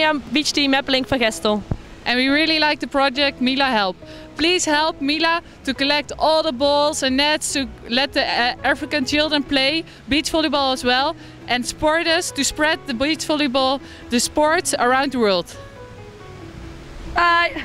Mirjam, beach team Meppelink van Gestel. And we really like the project Mila Help. Please help Mila to collect all the balls and nets to let the African children play beach volleyball as well. And support us to spread the beach volleyball, the sport around the world. Bye!